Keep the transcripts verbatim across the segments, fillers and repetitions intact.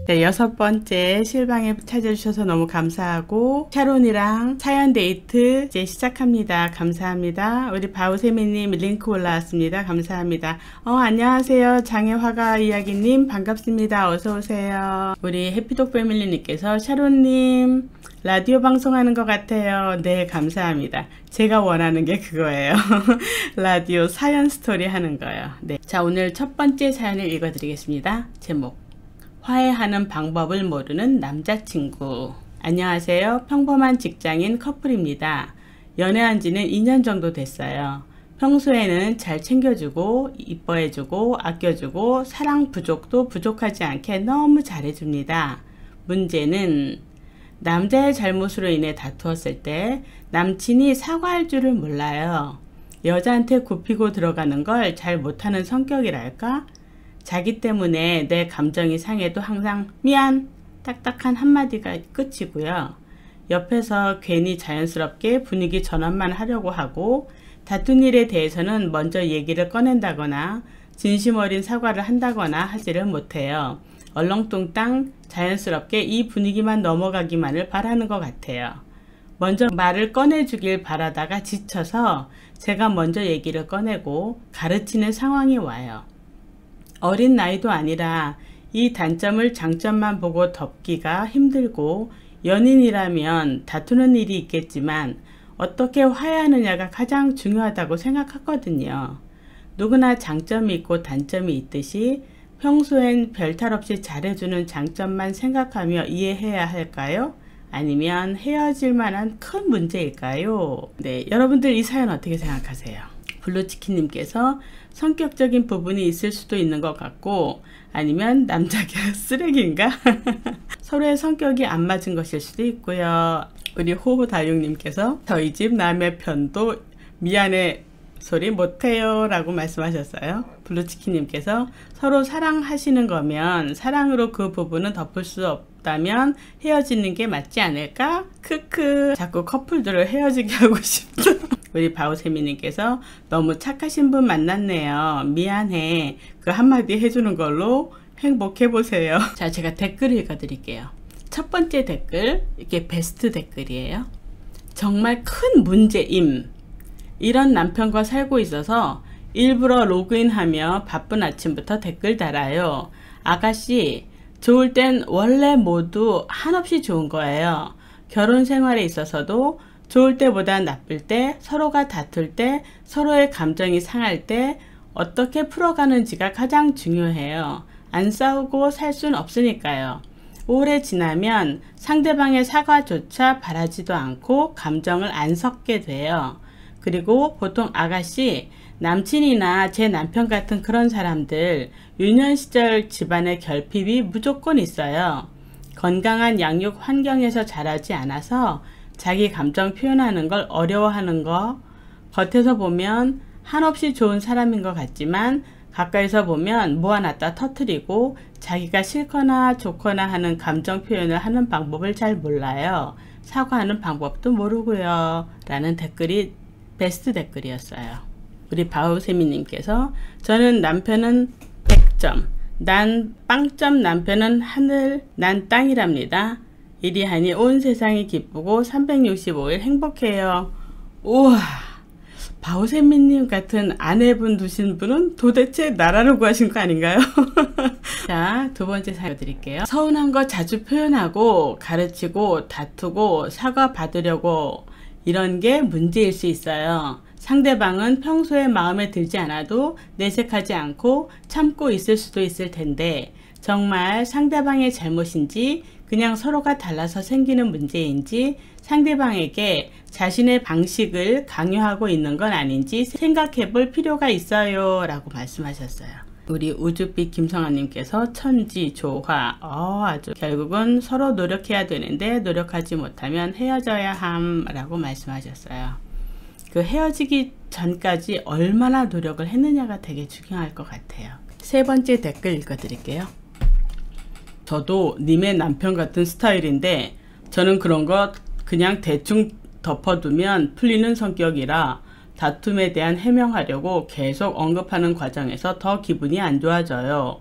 네, 여섯 번째 실방에 찾아주셔서 너무 감사하고 샤론이랑 사연 데이트 이제 시작합니다. 감사합니다. 우리 바우세미님 링크 올라왔습니다. 감사합니다. 어 안녕하세요. 장애화가 이야기님 반갑습니다. 어서오세요. 우리 해피독 패밀리님께서 샤론님 라디오 방송하는 것 같아요. 네, 감사합니다. 제가 원하는 게 그거예요. 라디오 사연 스토리 하는 거예요. 네. 자, 오늘 첫 번째 사연을 읽어드리겠습니다. 제목 화해하는 방법을 모르는 남자친구. 안녕하세요. 평범한 직장인 커플입니다. 연애한 지는 이 년 정도 됐어요. 평소에는 잘 챙겨주고 이뻐해주고 아껴주고 사랑 부족도 부족하지 않게 너무 잘해줍니다. 문제는 남자의 잘못으로 인해 다투었을 때 남친이 사과할 줄을 몰라요. 여자한테 굽히고 들어가는 걸 잘 못하는 성격이랄까? 자기 때문에 내 감정이 상해도 항상 미안 딱딱한 한마디가 끝이고요. 옆에서 괜히 자연스럽게 분위기 전환만 하려고 하고 다툰 일에 대해서는 먼저 얘기를 꺼낸다거나 진심 어린 사과를 한다거나 하지를 못해요. 얼렁뚱땅 자연스럽게 이 분위기만 넘어가기만을 바라는 것 같아요. 먼저 말을 꺼내주길 바라다가 지쳐서 제가 먼저 얘기를 꺼내고 가르치는 상황이 와요. 어린 나이도 아니라 이 단점을 장점만 보고 덮기가 힘들고 연인이라면 다투는 일이 있겠지만 어떻게 화해하느냐가 가장 중요하다고 생각하거든요. 누구나 장점이 있고 단점이 있듯이 평소엔 별탈 없이 잘해주는 장점만 생각하며 이해해야 할까요? 아니면 헤어질 만한 큰 문제일까요? 네, 여러분들 이 사연 어떻게 생각하세요? 블루치킨님께서 성격적인 부분이 있을 수도 있는 것 같고 아니면 남자가 쓰레기인가? 서로의 성격이 안 맞은 것일 수도 있고요. 우리 호호다육님께서 저희 집 남의 편도 미안해 소리 못해요 라고 말씀하셨어요. 블루치킨님께서 서로 사랑하시는 거면 사랑으로 그 부분은 덮을 수 없다면 헤어지는 게 맞지 않을까? 크크. 자꾸 커플들을 헤어지게 하고 싶다. 우리 바우세미님께서 너무 착하신 분 만났네요. 미안해. 그 한마디 해주는 걸로 행복해보세요. 자, 제가 댓글 읽어드릴게요. 첫 번째 댓글, 이게 베스트 댓글이에요. 정말 큰 문제임. 이런 남편과 살고 있어서 일부러 로그인하며 바쁜 아침부터 댓글 달아요. 아가씨, 좋을 땐 원래 모두 한없이 좋은 거예요. 결혼 생활에 있어서도 좋을 때보다 나쁠 때, 서로가 다툴 때, 서로의 감정이 상할 때 어떻게 풀어가는지가 가장 중요해요. 안 싸우고 살 순 없으니까요. 오래 지나면 상대방의 사과조차 바라지도 않고 감정을 안 섞게 돼요. 그리고 보통 아가씨, 남친이나 제 남편 같은 그런 사람들 유년 시절 집안의 결핍이 무조건 있어요. 건강한 양육 환경에서 자라지 않아서 자기 감정 표현하는 걸 어려워하는 거, 겉에서 보면 한없이 좋은 사람인 것 같지만 가까이서 보면 모아놨다 터뜨리고 자기가 싫거나 좋거나 하는 감정 표현을 하는 방법을 잘 몰라요. 사과하는 방법도 모르고요. 라는 댓글이 베스트 댓글이었어요. 우리 바우세미님께서 저는 남편은 백 점, 난 빵점, 남편은 하늘, 난 땅이랍니다. 이리 하니 온 세상이 기쁘고 삼백육십오 일 행복해요. 우와, 바우세미님 같은 아내분 두신 분은 도대체 나라로 구하신 거 아닌가요? 자, 두 번째 사연 드릴게요. 서운한 거 자주 표현하고 가르치고 다투고 사과 받으려고 이런 게 문제일 수 있어요. 상대방은 평소에 마음에 들지 않아도 내색하지 않고 참고 있을 수도 있을 텐데 정말 상대방의 잘못인지 그냥 서로가 달라서 생기는 문제인지 상대방에게 자신의 방식을 강요하고 있는 건 아닌지 생각해 볼 필요가 있어요 라고 말씀하셨어요. 우리 우주빛 김성아님께서 천지 조화, 어, 아주 결국은 서로 노력해야 되는데 노력하지 못하면 헤어져야 함 라고 말씀하셨어요. 그 헤어지기 전까지 얼마나 노력을 했느냐가 되게 중요할 것 같아요. 세 번째 댓글 읽어드릴게요. 저도 님의 남편 같은 스타일인데 저는 그런 거 그냥 대충 덮어두면 풀리는 성격이라 다툼에 대한 해명하려고 계속 언급하는 과정에서 더 기분이 안 좋아져요.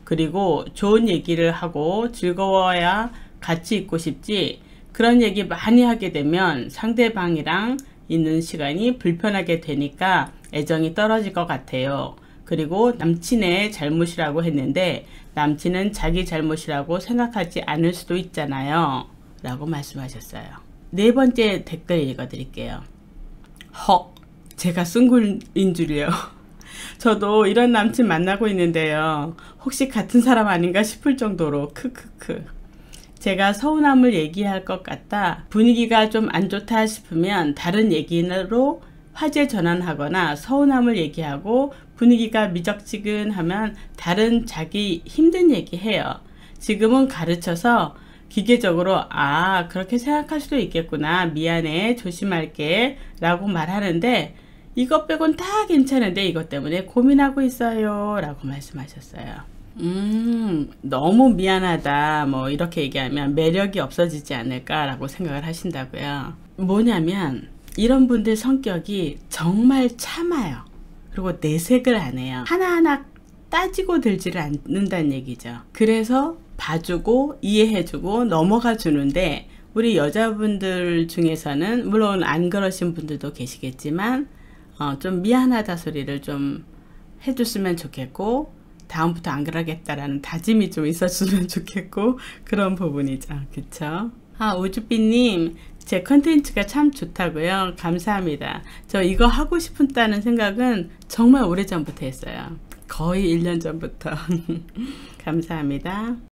그리고 좋은 얘기를 하고 즐거워야 같이 있고 싶지, 그런 얘기 많이 하게 되면 상대방이랑 있는 시간이 불편하게 되니까 애정이 떨어질 것 같아요. 그리고 남친의 잘못이라고 했는데 남친은 자기 잘못이라고 생각하지 않을 수도 있잖아요 라고 말씀하셨어요. 네 번째 댓글 읽어드릴게요. 헉, 제가 쓴 글인 줄이요. 저도 이런 남친 만나고 있는데요. 혹시 같은 사람 아닌가 싶을 정도로 크크크. 제가 서운함을 얘기할 것 같다, 분위기가 좀 안 좋다 싶으면 다른 얘기로 화제 전환하거나 서운함을 얘기하고, 분위기가 미적지근하면 다른 자기 힘든 얘기 해요. 지금은 가르쳐서 기계적으로 아 그렇게 생각할 수도 있겠구나, 미안해, 조심할게 라고 말하는데 이것 빼곤 다 괜찮은데 이것 때문에 고민하고 있어요 라고 말씀하셨어요. 음 너무 미안하다 뭐 이렇게 얘기하면 매력이 없어지지 않을까 라고 생각을 하신다고요. 뭐냐면 이런 분들 성격이 정말 참아요. 그리고 내색을 안 해요. 하나하나 따지고 들지를 않는다는 얘기죠. 그래서 봐주고 이해해주고 넘어가 주는데, 우리 여자분들 중에서는 물론 안 그러신 분들도 계시겠지만 어, 좀 미안하다 소리를 좀 해줬으면 좋겠고, 다음부터 안 그러겠다라는 다짐이 좀 있었으면 좋겠고, 그런 부분이죠. 그쵸? 아, 우주비님, 제 컨텐츠가 참 좋다고요? 감사합니다. 저 이거 하고 싶다는 생각은 정말 오래전부터 했어요. 거의 일 년 전부터. 감사합니다.